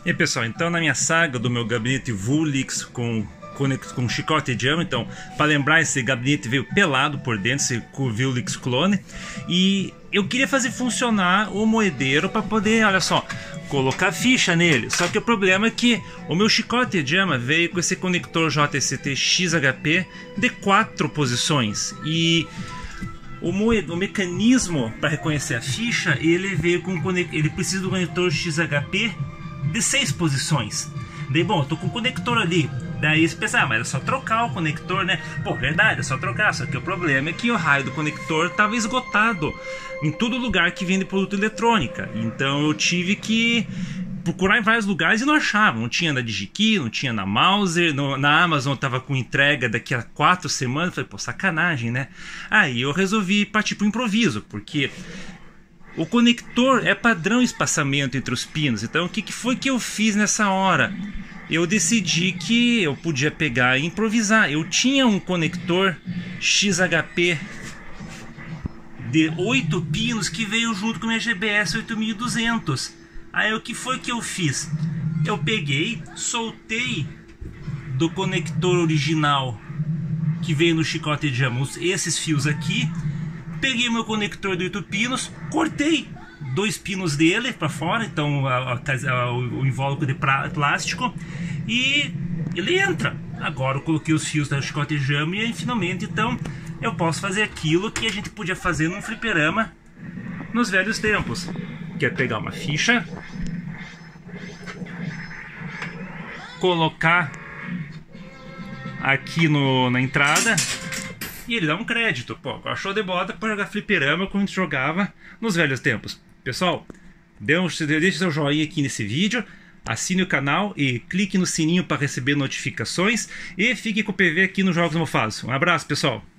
E aí, pessoal, então na minha saga do meu gabinete Wulix com chicote de ama, então para lembrar, esse gabinete veio pelado por dentro, esse Wulix clone, e eu queria fazer funcionar o moedeiro para poder, olha só, colocar ficha nele. Só que o problema é que o meu chicote de ama veio com esse conector JST XHP de 4 posições, e o mecanismo para reconhecer a ficha, ele veio com ele precisa do conector XHP de 6 posições. Daí, bom, eu tô com o conector ali. Daí você pensa, mas é só trocar o conector, né? Pô, verdade, é só trocar. Só que o problema é que o raio do conector estava esgotado em todo lugar que vende produto eletrônica. Então eu tive que procurar em vários lugares e não achava. Não tinha na DigiKey, não tinha na Mouser, na Amazon estava com entrega daqui a 4 semanas. Falei, pô, sacanagem, né? Aí eu resolvi partir pro improviso, porque o conector é padrão espaçamento entre os pinos. Então o que foi que eu fiz nessa hora? Eu decidi que eu podia pegar e improvisar. Eu tinha um conector XHP de 8 pinos que veio junto com a minha GBS 8200. Aí o que foi que eu fiz? Eu peguei, soltei do conector original que veio no chicote de ama esses fios aqui. Peguei meu conector de 8 pinos, cortei 2 pinos dele para fora, então o invólucro de plástico, e ele entra. Agora eu coloquei os fios da chicote de ama e finalmente então eu posso fazer aquilo que a gente podia fazer num fliperama nos velhos tempos, que é pegar uma ficha, colocar aqui na entrada e ele dá um crédito. Pô, show de bola para jogar fliperama como a gente jogava nos velhos tempos. Pessoal, deixe seu joinha aqui nesse vídeo, assine o canal e clique no sininho para receber notificações, e fique com o PV aqui nos Jogos Mofados. Um abraço, pessoal!